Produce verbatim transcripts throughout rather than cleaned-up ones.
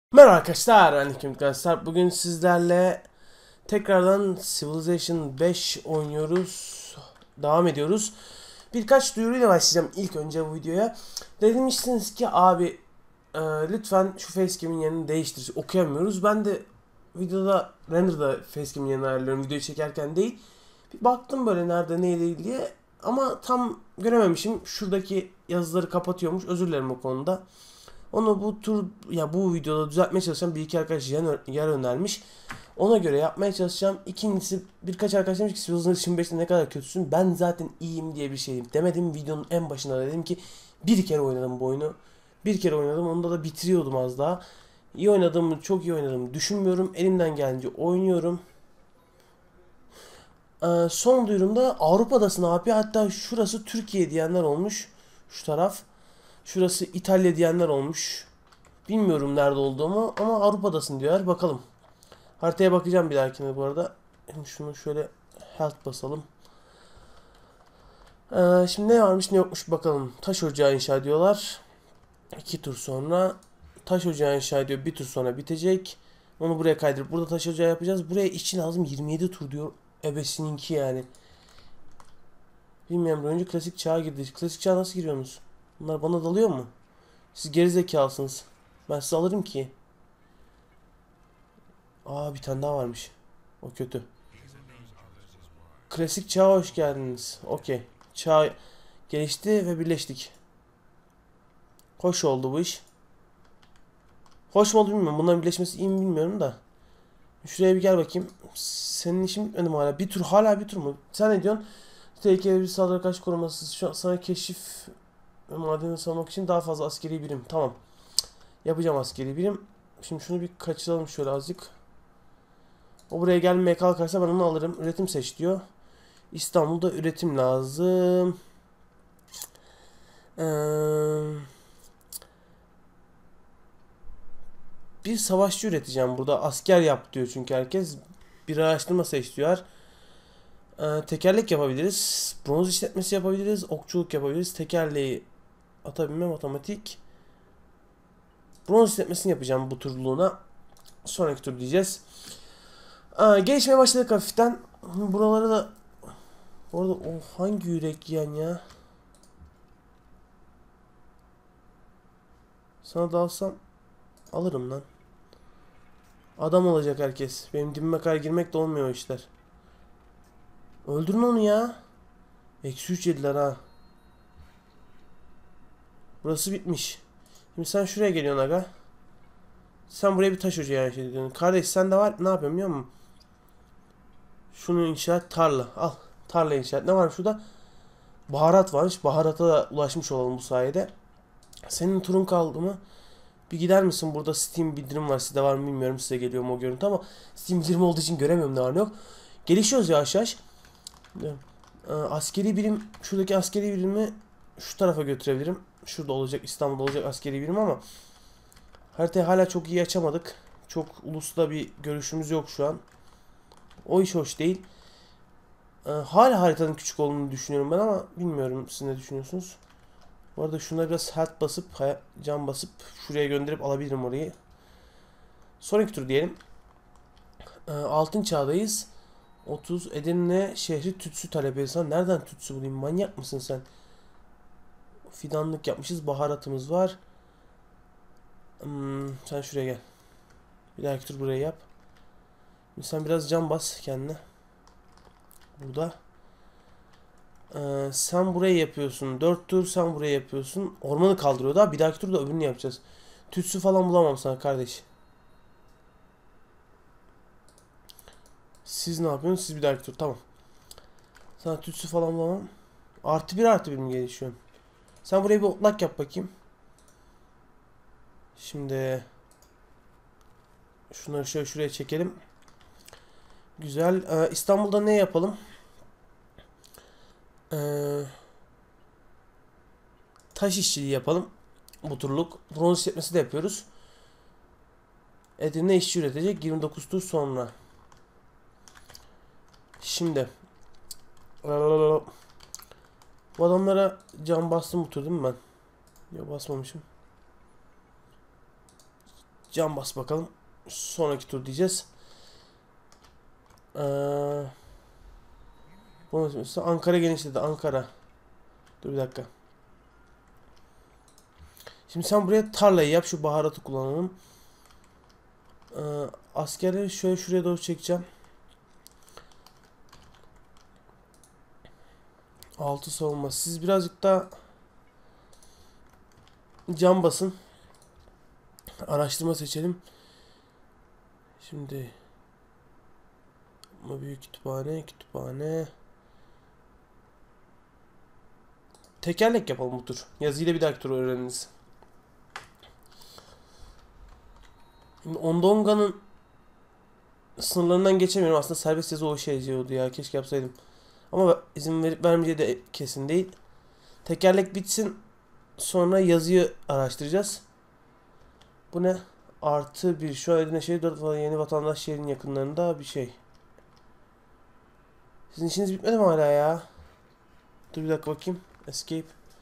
Merhaba arkadaşlar, ben Kim arkadaşlar. Bugün sizlerle tekrardan Civilization beş oynuyoruz. Devam ediyoruz. Birkaç duyuruyla başlayacağım ilk önce bu videoya. Demiştiniz ki abi e, lütfen şu facecam'in yerini değiştir. Okuyamıyoruz. Ben de videoda render'da facecam'in yerini ayarlıyorum videoyu çekerken değil. Bir baktım böyle nerede neydi diye. Ama tam görememişim. Şuradaki yazıları kapatıyormuş. Özür dilerim o konuda. Onu bu tur ya bu videoda düzeltmeye çalışacağım. Bir iki arkadaş yer, yer önermiş. Ona göre yapmaya çalışacağım. İkincisi birkaç arkadaş demiş ki Civilization beşte ne kadar kötüsün. Ben zaten iyiyim diye bir şeyim demedim. Videonun en başında dedim ki bir kere oynadım bu oyunu. Bir kere oynadım. Onda da bitiriyordum az daha. İyi oynadığımı, çok iyi oynadığımı düşünmüyorum. Elimden gelince oynuyorum. Ee, son duyurumda Avrupa'dasın abi. Hatta şurası Türkiye diyenler olmuş. Şu taraf. Şurası İtalya diyenler olmuş. Bilmiyorum nerede olduğumu ama Avrupa'dasın diyorlar. Bakalım. Haritaya bakacağım bir dahakine bu arada. Şimdi şunu şöyle health basalım. Ee, şimdi ne varmış ne yokmuş bakalım. Taş ocağı inşa ediyorlar. İki tur sonra. Taş ocağı inşa ediyor. Bir tur sonra bitecek. Onu buraya kaydırıp burada taş ocağı yapacağız. Buraya işçi lazım. yirmi yedi tur diyor. Ebesininki yani. Bilmiyorum. Önce klasik çağa girdi. Klasik çağa nasıl giriyorsunuz? Bunlar bana dalıyor mu? Siz gerizekalısınız. Ben sizi alırım ki. Aa bir tane daha varmış. O kötü. Klasik çağa hoş geldiniz. Okey. Çağ gelişti ve birleştik. Hoş oldu bu iş. Hoş mu oldu bilmiyorum. Bunların birleşmesi iyi mi bilmiyorum da. Şuraya bir gel bakayım. Senin işin bitmedi mi hala? Bir tur hala bir tur mu? Sen ne diyorsun? Tehlikeli bir saldırı karşı koruması. Şu an sana keşif ve madeni savunmak için daha fazla askeri birim. Tamam. Yapacağım askeri birim. Şimdi şunu bir kaçıralım şöyle azıcık. O buraya gelmeye kalkarsa ben onu alırım. Üretim seç diyor. İstanbul'da üretim lazım. Ee, bir savaşçı üreteceğim burada. Asker yap diyor çünkü herkes. Bir araştırma seç diyor. Ee, tekerlek yapabiliriz. Bronz işletmesi yapabiliriz. Okçuluk yapabiliriz. Tekerleği atabilmem otomatik. Bronz işletmesini yapacağım bu turluğuna. Sonraki tur diyeceğiz. Aa, gelişmeye başladık hafiften. Buraları da bu arada o hangi yürek yiyen ya? Sana dalsam alırım lan. Adam olacak herkes. Benim dibime kadar girmek de olmuyor işler. Öldürün onu ya. Eksi üç yediler ha. Burası bitmiş. Şimdi sen şuraya geliyorsun aga. Sen buraya bir taş ocağı inşa ediyorsun. Kardeş sen de var. Ne yapıyorum biliyor musun? Şunu inşa et. Tarla. Al. Tarla inşa et. Ne var şurada? Baharat varmış. Baharata da ulaşmış olalım bu sayede. Senin turun kaldı mı? Bir gider misin? Burada Steam bildirim var. Sizde var mı bilmiyorum. Size geliyor mu o görüntü ama Steam bildirim olduğu için göremiyorum ne var ne yok. Gelişiyoruz yavaş yavaş. Ee, askeri birim, şuradaki askeri birimi şu tarafa götürebilirim. Şurada olacak, İstanbul'da olacak askeri birim ama haritayı hala çok iyi açamadık. Çok ulusla bir görüşümüz yok şu an. O iş hoş değil. Ee, hala haritanın küçük olduğunu düşünüyorum ben ama bilmiyorum siz ne düşünüyorsunuz. Bu arada şuna biraz health basıp, can basıp şuraya gönderip alabilirim orayı. Sonraki tur diyelim. Ee, altın çağdayız. otuz Edirne şehri tütsü talep ediyorsan nereden tütsü bulayım? Manyak mısın sen? Fidanlık yapmışız. Baharatımız var. Hmm, sen şuraya gel. Bir dahaki tur buraya yap. Sen biraz cam bas kendine. Burada. Ee, sen burayı yapıyorsun. Dört tur sen burayı yapıyorsun. Ormanı kaldırıyor da. Bir dahaki turda öbürünü yapacağız. Tütsü falan bulamam sana kardeş. Siz ne yapıyorsunuz? Siz bir dahaki tur. Tamam. Sana tütsü falan bulamam. Artı bir artı bir mi gelişiyorsun? Sen buraya bir otlak yap bakayım. Şimdi şunları şöyle şuraya çekelim. Güzel. Ee, İstanbul'da ne yapalım? Ee, taş işçiliği yapalım. Bu turluk. Bronz işletmesi de yapıyoruz. Edirne işçi üretecek yirmi dokuz tur sonra. Şimdi. Bu adamlara can bastım bu tur değil mi ben? Yok basmamışım. Can bas bakalım. Sonraki tur diyeceğiz. Ee, Ankara genişledi. Ankara. Dur bir dakika. Şimdi sen buraya tarlayı yap. Şu baharatı kullanalım. Ee, askerleri şöyle şuraya doğru çekeceğim. Altı savunma. Siz birazcık daha cam basın. Araştırma seçelim. Şimdi ama büyük kütüphane, kütüphane. Tekerlek yapalım bu tur. Yazıyla bir dahaki tur öğreniriz. Şimdi Ondonga'nın sınırlarından geçemiyorum. Aslında serbest yazı o şey yazıyordu ya. Keşke yapsaydım. Ama izin verip vermeyeceği de kesin değil. Tekerlek bitsin. Sonra yazıyı araştıracağız. Bu ne? Artı bir. Şu an Edirne şehir dört yeni vatandaş şehrin yakınlarında bir şey. Sizin işiniz bitmedi mi hala ya? Dur bir dakika bakayım. Escape.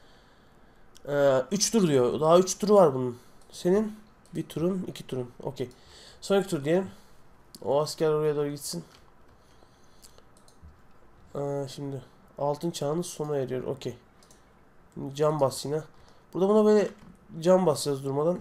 üç tur diyor. Daha üç turu var bunun. Senin bir turun, iki turun. Okey. Sonraki tur diyelim. O asker oraya doğru gitsin. Ee, şimdi altın çağının sona eriyor. Okey. Cam bas yine. Burada buna böyle cam basacağız durmadan.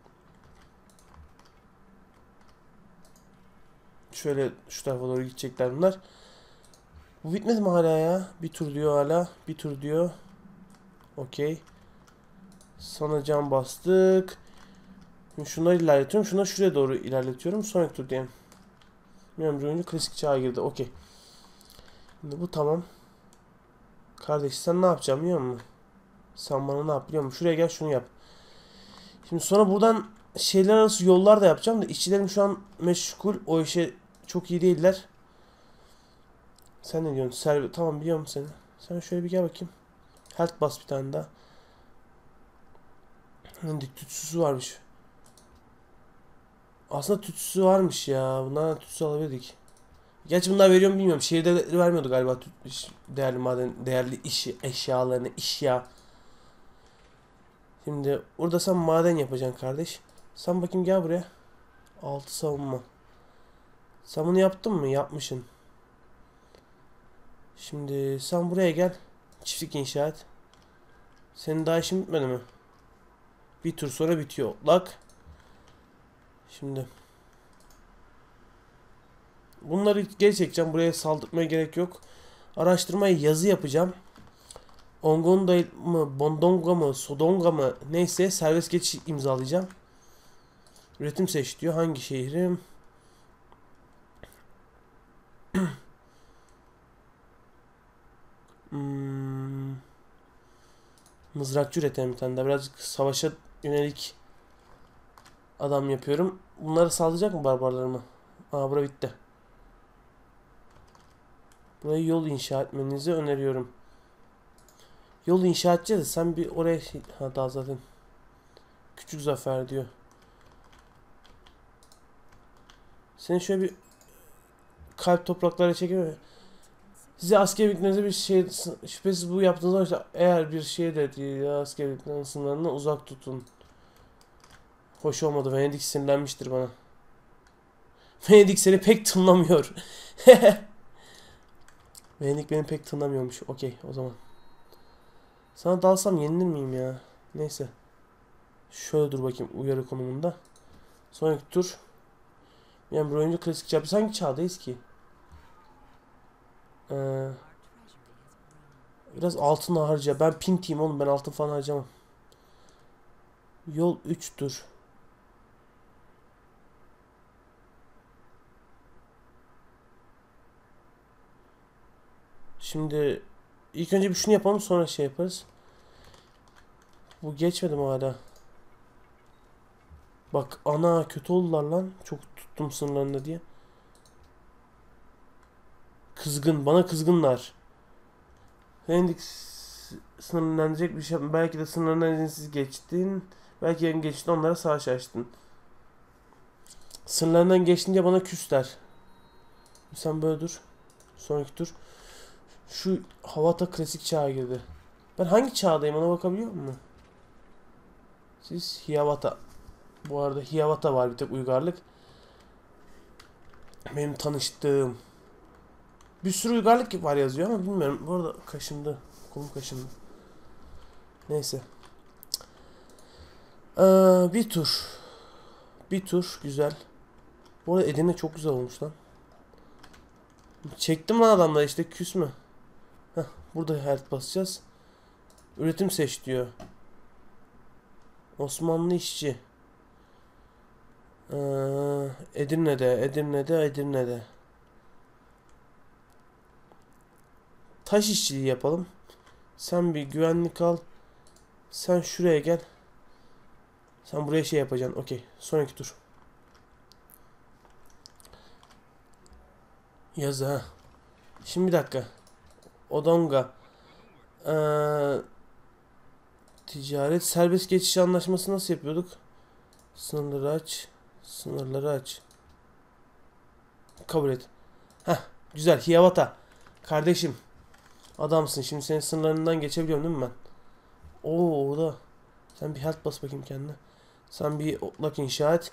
Şöyle şu tarafa doğru gidecekler bunlar. Bu bitmedi mi hala ya? Bir tur diyor hala. Bir tur diyor. Okey. Sana cam bastık. Şimdi şunları ilerletiyorum. Şunları şuraya doğru ilerletiyorum. Sonraki tur diyelim. Bilmiyorum, oyuncu klasik çağa girdi. Okey. Şimdi bu tamam. Kardeş sen ne yapacaksın biliyor musun? Sen bana ne yap biliyor musun? Şuraya gel şunu yap. Şimdi sonra buradan şeyler arası yollar da yapacağım da işçilerim şu an meşgul. O işe çok iyi değiller. Sen ne diyorsun? Servi tamam biliyorum seni. Sen şöyle bir gel bakayım. Health bas bir tane daha. Dik tütsüsü varmış. Aslında tütsüsü varmış ya. Bundan tütsü alabilirdik. Gerçi bunlar veriyor mu bilmiyorum. Şehirde vermiyordu galiba değerli maden, değerli iş eşyalarını, işya. Şimdi burada sen maden yapacaksın kardeş. Sen bakayım gel buraya. Altı savunma. Sen bunu yaptın mı? Yapmışsın. Şimdi sen buraya gel. Çiftlik inşa et. Senin daha işin bitmedi mi? Bir tur sonra bitiyor. Otlak. Şimdi bunları geri çekeceğim. Buraya saldırmaya gerek yok. Araştırmayı yazı yapacağım. Ongonda mı, Bondonga mı, Sodonga mı neyse serbest geçiş imzalayacağım. Üretim seç diyor. Hangi şehrim? hmm. Mızrakçı üretelim bir tane daha. Birazcık savaşa yönelik adam yapıyorum. Bunları sağlayacak mı barbarlarımı? Aa bura bitti. Buraya yol inşa etmenizi öneriyorum. Yol inşa edeceğiz. Sen bir oraya ha daha zaten küçük zafer diyor. Seni şöyle bir kalp topraklara çekemiyor. Size asker birliklerinize bir şey şüphesiz bu yaptığınız zaman işte eğer bir şey de değil ya asker birliklerinin sınırlarından uzak tutun. Hoş olmadı. Venedik sinirlenmiştir bana. Venedik seni pek tınlamıyor. Venedik beni pek tınlamıyormuş. Okey o zaman. Sana dalsam yenilir miyim ya? Neyse. Şöyle dur bakayım uyarı konumunda. Sonraki tur. Yani bir oyuncu klasik çağ. Biz hangi çağdayız ki? Ee, biraz altın harca. Ben pintiyim oğlum. Ben altın falan harcamam. Yol üçtür. Şimdi ilk önce bir şunu yapalım sonra şey yaparız. Bu geçmedi mi hala? Bak ana kötü oldular lan. Çok tuttum sınırlarında diye. Kızgın. Bana kızgınlar. Venedik sınırlanacak bir şey. Belki de sınırlarından izinsiz geçtin. Belki yarın geçtin onlara savaş açtın. Sınırlarından geçtince bana küsler. Sen böyle dur. Sonraki tur. Şu Havata klasik çağa girdi. Ben hangi çağdayım ona bakabiliyor musun? Siz Hiavata. Bu arada Hiawatha var bir tek uygarlık. Benim tanıştığım. Bir sürü uygarlık var yazıyor ama bilmiyorum. Bu arada kaşındı. Kolum kaşındı. Neyse. Ee, bir tur. Bir tur. Güzel. Bu arada Edirne çok güzel olmuş lan. Çektim lan adamla işte, küs mü? Heh, burada health basacağız. Üretim seç diyor. Osmanlı işçi. Ee, Edirne'de, Edirne'de, Edirne'de. Taş işçiliği yapalım. Sen bir güvenlik al. Sen şuraya gel. Sen buraya şey yapacaksın. Okey. Sonraki tur. Yazı ha. Şimdi bir dakika. Odonga. Ee, ticaret serbest geçiş anlaşması nasıl yapıyorduk? Sınırları aç. Sınırları aç. Kabul et. Heh. Güzel. Hiawatha. Kardeşim. Adamsın. Şimdi senin sınırlarından geçebiliyorum değil mi ben? Oo orada. Sen bir health bas bakayım kendine. Sen bir otlak inşa et.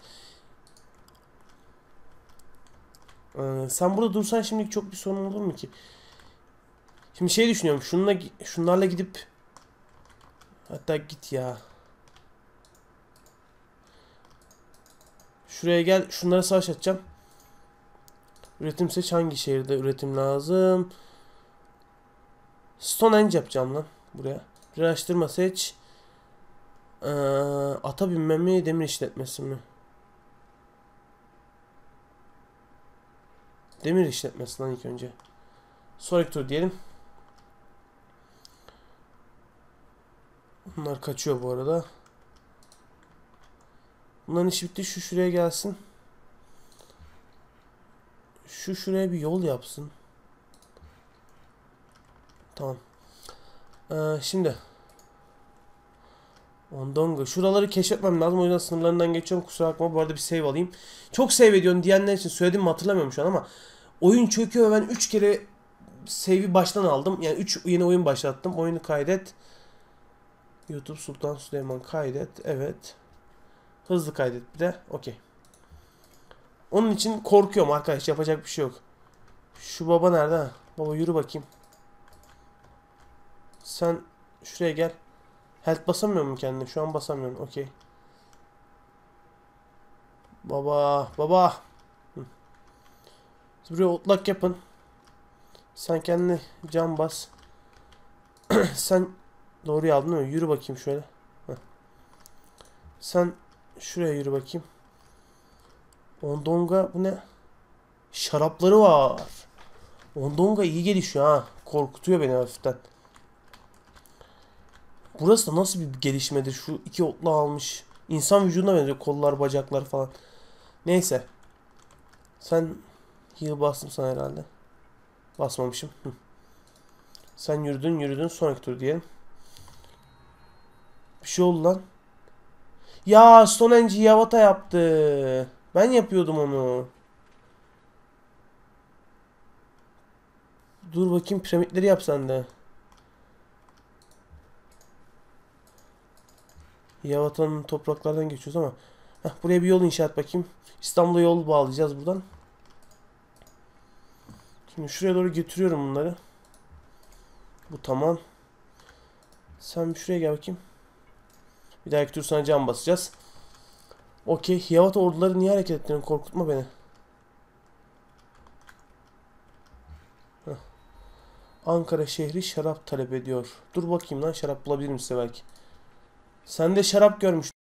Ee, sen burada dursan şimdilik çok bir sorun olur mu ki? Şimdi şey düşünüyorum. Şununla, şunlarla gidip hatta git ya. Şuraya gel. Şunlara savaş açacağım. Üretim seç. Hangi şehirde üretim lazım? Stonehenge yapacağım lan buraya. Bir araştırma seç. Ee, ata binme mi? Demir işletmesi mi? Demir işletmesi lan ilk önce. Sonraki tur diyelim. Bunlar kaçıyor bu arada. Bunların işi bitti. Şu şuraya gelsin. Şu şuraya bir yol yapsın. Tamam. Ee, şimdi. Ondonga. Şuraları keşfetmem lazım. O yüzden sınırlarından geçiyorum. Kusura bakma. Bu arada bir save alayım. Çok save ediyorsun diyenler için söyledim mi hatırlamıyorum şu an ama oyun çöküyor ve ben üç kere save'i baştan aldım. Yani üç yeni oyun başlattım. Oyunu kaydet. YouTube Sultan Süleyman kaydet. Evet. Hızlı kaydet bir de. Okey. Onun için korkuyorum arkadaş. Yapacak bir şey yok. Şu baba nerede ha? Baba yürü bakayım. Sen şuraya gel. Health basamıyor mu kendine? Şu an basamıyorum. Okey. Baba. Baba. Hı. Buraya otlak yapın. Sen kendine can bas. Sen doğru aldın değil mi? Yürü bakayım şöyle. Heh. Sen şuraya yürü bakayım. Ondonga bu ne? Şarapları var. Ondonga iyi gelişiyor ha. Korkutuyor beni hafiften. Burası da nasıl bir gelişmedir? Şu iki otlu almış. İnsan vücuduna benziyor. Kollar, bacaklar falan. Neyse. Sen heal bastım sana herhalde. Basmamışım. Hı. Sen yürüdün yürüdün. Sonraki tur diyelim. Bir şey oldu lan. Ya Stonehenge Hiawatha yaptı. Ben yapıyordum onu. Dur bakayım piramitleri yap sen de. Hiawatha'nın topraklardan geçiyoruz ama. Heh, buraya bir yol inşa et bakayım. İstanbul'a yol bağlayacağız buradan. Şimdi şuraya doğru götürüyorum bunları. Bu tamam. Sen bir şuraya gel bakayım. Bir dahaki tur sana can basacağız. Okey. Hiawatha orduları niye hareket ettiğini korkutma beni. Heh. Ankara şehri şarap talep ediyor. Dur bakayım lan, şarap bulabilir misin belki. Sen de şarap görmüş.